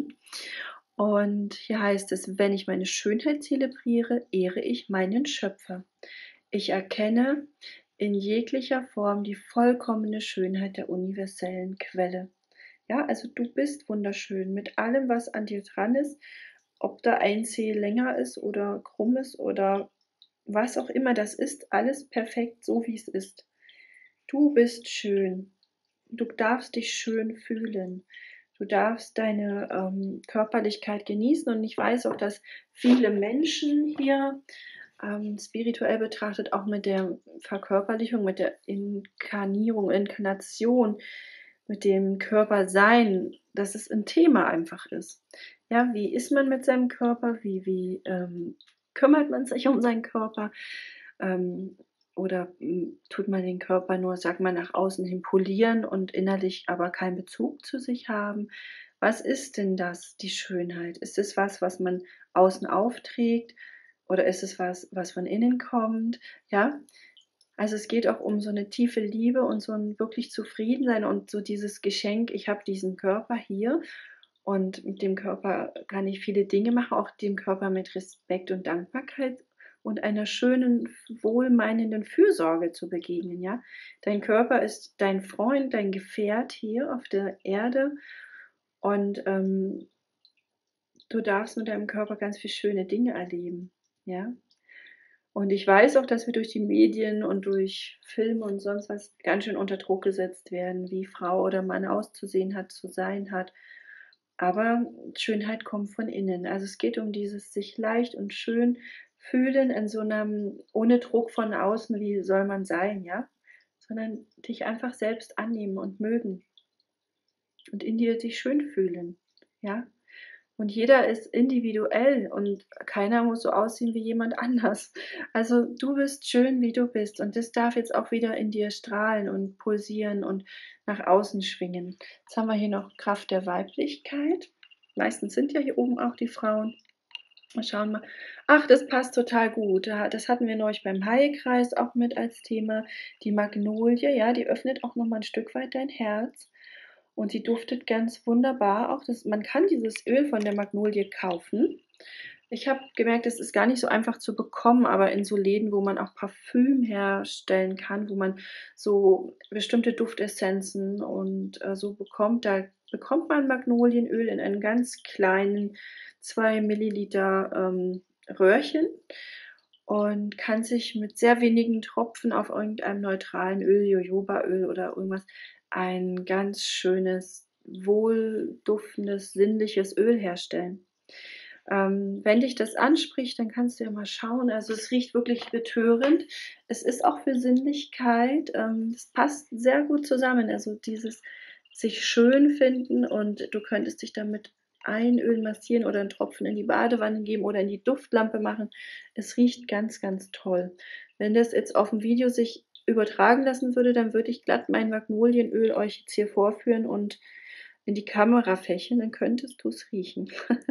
Speaker 1: Und hier heißt es, wenn ich meine Schönheit zelebriere, ehre ich meinen Schöpfer. Ich erkenne in jeglicher Form die vollkommene Schönheit der universellen Quelle. Ja, also du bist wunderschön mit allem, was an dir dran ist, ob da ein Zeh länger ist oder krumm ist oder was auch immer das ist, alles perfekt so, wie es ist. Du bist schön. Du darfst dich schön fühlen. Du darfst deine ähm, Körperlichkeit genießen und ich weiß auch, dass viele Menschen hier ähm, spirituell betrachtet auch mit der Verkörperlichung, mit der Inkarnierung, Inkarnation, mit dem Körpersein, dass es ein Thema einfach ist. Ja, wie ist man mit seinem Körper? Wie, wie ähm, kümmert man sich um seinen Körper? Ähm, oder hm, tut man den Körper nur, sagt man, nach außen hin polieren und innerlich aber keinen Bezug zu sich haben? Was ist denn das, die Schönheit? Ist es was, was man außen aufträgt? Oder ist es was, was von innen kommt? Ja, also es geht auch um so eine tiefe Liebe und so ein wirklich Zufriedensein und so dieses Geschenk, ich habe diesen Körper hier und mit dem Körper kann ich viele Dinge machen, auch dem Körper mit Respekt und Dankbarkeit und einer schönen, wohlmeinenden Fürsorge zu begegnen, ja. Dein Körper ist dein Freund, dein Gefährt hier auf der Erde und ähm, du darfst mit deinem Körper ganz viele schöne Dinge erleben, ja. Und ich weiß auch, dass wir durch die Medien und durch Filme und sonst was ganz schön unter Druck gesetzt werden, wie Frau oder Mann auszusehen hat, zu sein hat. Aber Schönheit kommt von innen. Also es geht um dieses sich leicht und schön fühlen in so einem, ohne Druck von außen, wie soll man sein, ja? Sondern dich einfach selbst annehmen und mögen und in dir dich schön fühlen, ja? Und jeder ist individuell und keiner muss so aussehen wie jemand anders. Also du bist schön, wie du bist. Und das darf jetzt auch wieder in dir strahlen und pulsieren und nach außen schwingen. Jetzt haben wir hier noch Kraft der Weiblichkeit. Meistens sind ja hier oben auch die Frauen. Mal schauen mal. Ach, das passt total gut. Das hatten wir neulich beim Heilkreis auch mit als Thema. Die Magnolie, ja, die öffnet auch nochmal ein Stück weit dein Herz. Und sie duftet ganz wunderbar. Auch das, man kann dieses Öl von der Magnolie kaufen. Ich habe gemerkt, es ist gar nicht so einfach zu bekommen, aber in so Läden, wo man auch Parfüm herstellen kann, wo man so bestimmte Duftessenzen und äh, so bekommt, da bekommt man Magnolienöl in einem ganz kleinen zwei Milliliter ähm, Röhrchen und kann sich mit sehr wenigen Tropfen auf irgendeinem neutralen Öl, Jojobaöl oder irgendwas, ein ganz schönes, wohlduftendes, sinnliches Öl herstellen. Ähm, wenn dich das anspricht, dann kannst du ja mal schauen. Also es riecht wirklich betörend. Es ist auch für Sinnlichkeit. Ähm, es passt sehr gut zusammen. Also dieses sich schön finden und du könntest dich damit einölen, massieren oder einen Tropfen in die Badewanne geben oder in die Duftlampe machen. Es riecht ganz, ganz toll. Wenn das jetzt auf dem Video sich übertragen lassen würde, dann würde ich glatt mein Magnolienöl euch jetzt hier vorführen und in die Kamera fächeln, dann könntest du es riechen.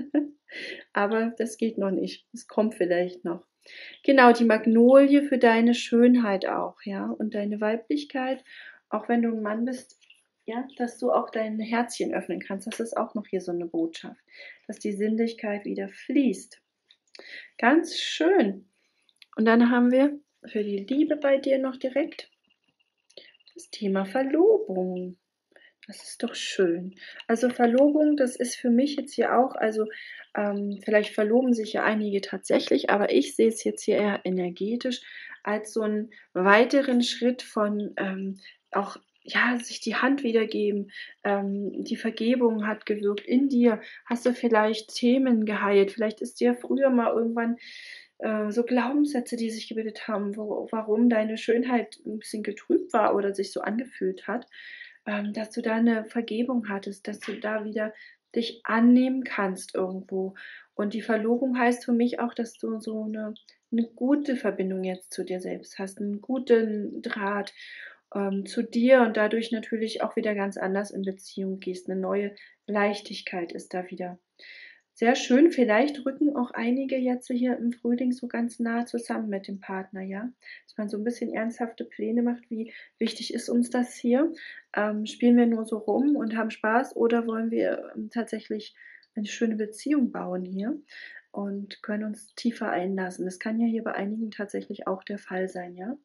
Speaker 1: Aber das geht noch nicht. Es kommt vielleicht noch. Genau, die Magnolie für deine Schönheit auch, ja, und deine Weiblichkeit. Auch wenn du ein Mann bist, ja, dass du auch dein Herzchen öffnen kannst. Das ist auch noch hier so eine Botschaft, dass die Sinnlichkeit wieder fließt. Ganz schön. Und dann haben wir für die Liebe bei dir noch direkt das Thema Verlobung. Das ist doch schön. Also Verlobung, das ist für mich jetzt hier auch, also ähm, vielleicht verloben sich ja einige tatsächlich, aber ich sehe es jetzt hier eher energetisch als so einen weiteren Schritt von ähm, auch, ja, sich die Hand wiedergeben. Ähm, die Vergebung hat gewirkt in dir. Hast du vielleicht Themen geheilt? Vielleicht ist dir früher mal irgendwann äh, so Glaubenssätze, die sich gebildet haben, wo, warum deine Schönheit ein bisschen getrübt war oder sich so angefühlt hat, ähm, dass du da eine Vergebung hattest, dass du da wieder dich annehmen kannst irgendwo. Und die Verlobung heißt für mich auch, dass du so eine, eine gute Verbindung jetzt zu dir selbst hast, einen guten Draht ähm, zu dir und dadurch natürlich auch wieder ganz anders in Beziehung gehst. Eine neue Leichtigkeit ist da wieder. Sehr schön, vielleicht rücken auch einige jetzt hier im Frühling so ganz nah zusammen mit dem Partner, ja? Dass man so ein bisschen ernsthafte Pläne macht, wie wichtig ist uns das hier? Ähm, spielen wir nur so rum und haben Spaß oder wollen wir ähm, tatsächlich eine schöne Beziehung bauen hier und können uns tiefer einlassen? Das kann ja hier bei einigen tatsächlich auch der Fall sein, ja?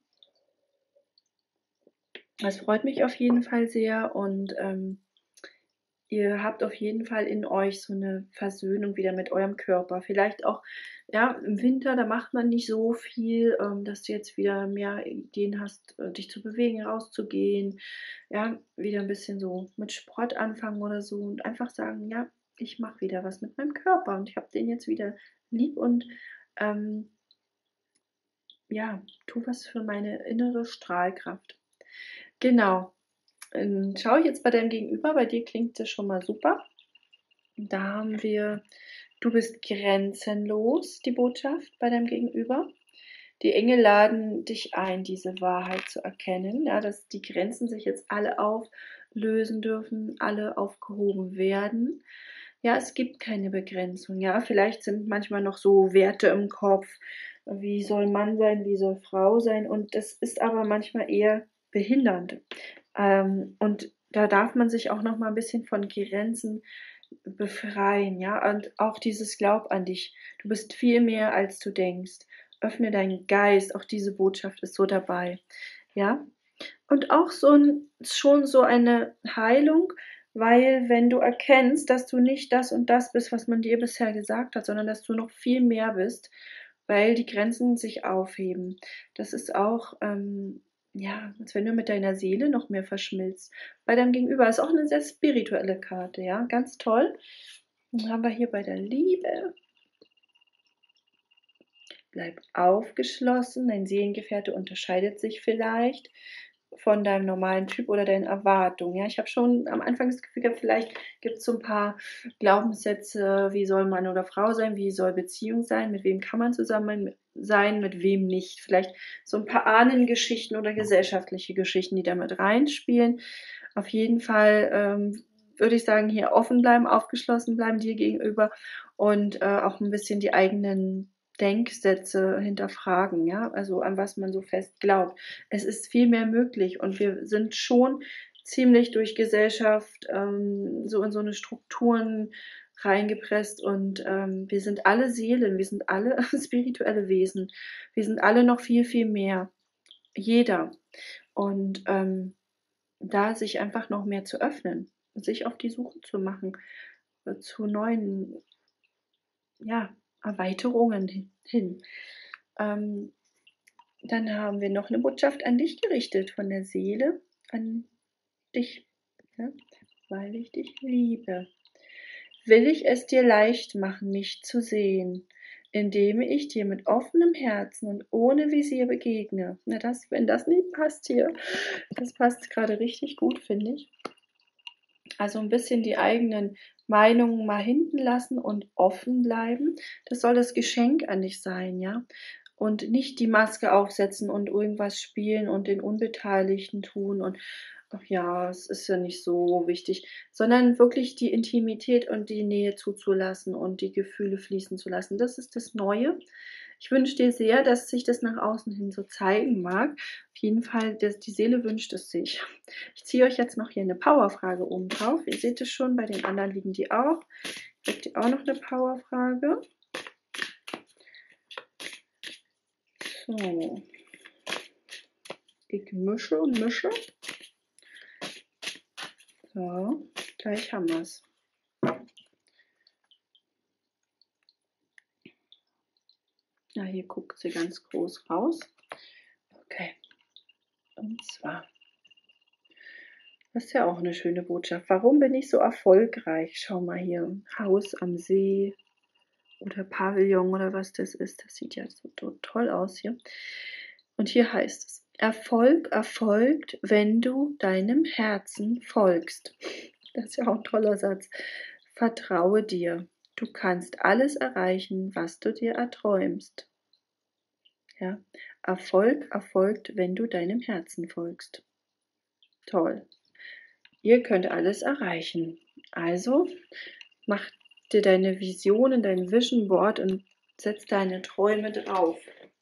Speaker 1: Das freut mich auf jeden Fall sehr und ähm, ihr habt auf jeden Fall in euch so eine Versöhnung wieder mit eurem Körper. Vielleicht auch, ja, im Winter, da macht man nicht so viel, ähm, dass du jetzt wieder mehr Ideen hast, äh, dich zu bewegen, rauszugehen, ja, wieder ein bisschen so mit Sport anfangen oder so und einfach sagen: „Ja, ich mache wieder was mit meinem Körper und ich habe den jetzt wieder lieb und, ähm, ja, tu was für meine innere Strahlkraft.“ Genau. Ähm, schaue ich jetzt bei deinem Gegenüber, bei dir klingt das schon mal super. Da haben wir, du bist grenzenlos, die Botschaft bei deinem Gegenüber. Die Engel laden dich ein, diese Wahrheit zu erkennen, ja, dass die Grenzen sich jetzt alle auflösen dürfen, alle aufgehoben werden. Ja, es gibt keine Begrenzung. Ja, vielleicht sind manchmal noch so Werte im Kopf, wie soll Mann sein, wie soll Frau sein. Und das ist aber manchmal eher behindernd. Ähm, und da darf man sich auch noch mal ein bisschen von Grenzen befreien, ja. Und auch dieses Glaub an dich. Du bist viel mehr, als du denkst. Öffne deinen Geist. Auch diese Botschaft ist so dabei, ja. Und auch so ein, schon so eine Heilung, weil wenn du erkennst, dass du nicht das und das bist, was man dir bisher gesagt hat, sondern dass du noch viel mehr bist, weil die Grenzen sich aufheben. Das ist auch, ähm, ja, als wenn du mit deiner Seele noch mehr verschmilzt. Bei deinem Gegenüber ist auch eine sehr spirituelle Karte, ja, ganz toll. Dann haben wir hier bei der Liebe. Bleib aufgeschlossen, dein Seelengefährte unterscheidet sich vielleicht von deinem normalen Typ oder deinen Erwartungen. Ja, ich habe schon am Anfang das Gefühl gehabt, vielleicht gibt es so ein paar Glaubenssätze, wie soll Mann oder Frau sein, wie soll Beziehung sein, mit wem kann man zusammen sein, mit wem nicht. Vielleicht so ein paar Ahnengeschichten oder gesellschaftliche Geschichten, die da mit reinspielen. Auf jeden Fall ähm, würde ich sagen, hier offen bleiben, aufgeschlossen bleiben dir gegenüber und äh, auch ein bisschen die eigenen Denksätze hinterfragen, ja, also an was man so fest glaubt. Es ist viel mehr möglich und wir sind schon ziemlich durch Gesellschaft ähm, so in so eine Strukturen reingepresst und ähm, wir sind alle Seelen, wir sind alle spirituelle Wesen, wir sind alle noch viel, viel mehr, jeder. Und ähm, da sich einfach noch mehr zu öffnen und sich auf die Suche zu machen äh, zu neuen, ja, Erweiterungen hin. Ähm, Dann haben wir noch eine Botschaft an dich gerichtet von der Seele an dich, ja, weil ich dich liebe. will ich es dir leicht machen, mich zu sehen, indem ich dir mit offenem Herzen und ohne Visier begegne. Na, das, wenn das nicht passt hier, das passt gerade richtig gut, finde ich. Also ein bisschen die eigenen Meinungen mal hinten lassen und offen bleiben. Das soll das Geschenk an dich sein, ja. Und nicht die Maske aufsetzen und irgendwas spielen und den Unbeteiligten tun und ach ja, es ist ja nicht so wichtig, sondern wirklich die Intimität und die Nähe zuzulassen und die Gefühle fließen zu lassen. Das ist das Neue. Ich wünsche dir sehr, dass sich das nach außen hin so zeigen mag. Auf jeden Fall, das, die Seele wünscht es sich. Ich ziehe euch jetzt noch hier eine Powerfrage oben drauf. Ihr seht es schon, bei den anderen liegen die auch. Ich habe die auch noch eine Powerfrage. So. Ich mische und mische. So, gleich haben wir es. Ja, hier guckt sie ganz groß raus. Okay. Und zwar, das ist ja auch eine schöne Botschaft. Warum bin ich so erfolgreich? Schau mal hier, Haus am See oder Pavillon oder was das ist. Das sieht ja so toll aus hier. Und hier heißt es, Erfolg erfolgt, wenn du deinem Herzen folgst. Das ist ja auch ein toller Satz. Vertraue dir. Du kannst alles erreichen, was du dir erträumst. Ja, Erfolg erfolgt, wenn du deinem Herzen folgst. Toll. Ihr könnt alles erreichen. Also mach dir deine Visionen, dein Vision Board und setz deine Träume drauf.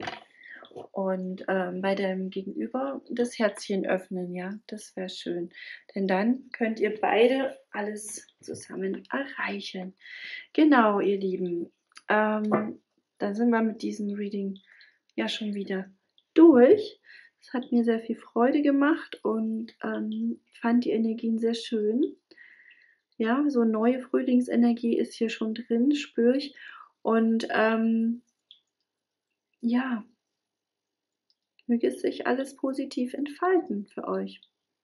Speaker 1: Und ähm, bei deinem Gegenüber das Herzchen öffnen, ja, das wäre schön. Denn dann könnt ihr beide alles zusammen erreichen. Genau, ihr Lieben. Ähm, dann sind wir mit diesem Reading ja schon wieder durch. Es hat mir sehr viel Freude gemacht und ähm, fand die Energien sehr schön. Ja, so neue Frühlingsenergie ist hier schon drin, spüre ich. Und ähm, ja, möge es sich alles positiv entfalten für euch.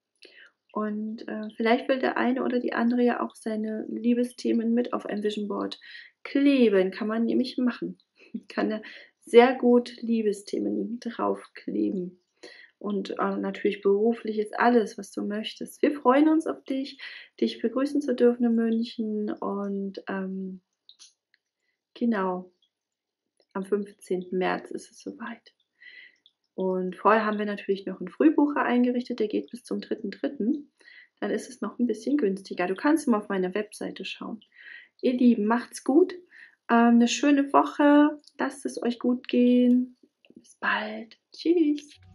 Speaker 1: Und äh, vielleicht will der eine oder die andere ja auch seine Liebesthemen mit auf ein Vision Board kleben. Kann man nämlich machen. Kann er sehr gut Liebesthemen draufkleben. Und äh, natürlich beruflich ist alles, was du möchtest. Wir freuen uns auf dich, dich begrüßen zu dürfen in München. Und ähm, genau, am fünfzehnten März ist es soweit. Und vorher haben wir natürlich noch einen Frühbucher eingerichtet, der geht bis zum dritten dritten Dann ist es noch ein bisschen günstiger. Du kannst mal auf meine Webseite schauen. Ihr Lieben, macht's gut. Ähm, eine schöne Woche. Lasst es euch gut gehen. Bis bald. Tschüss.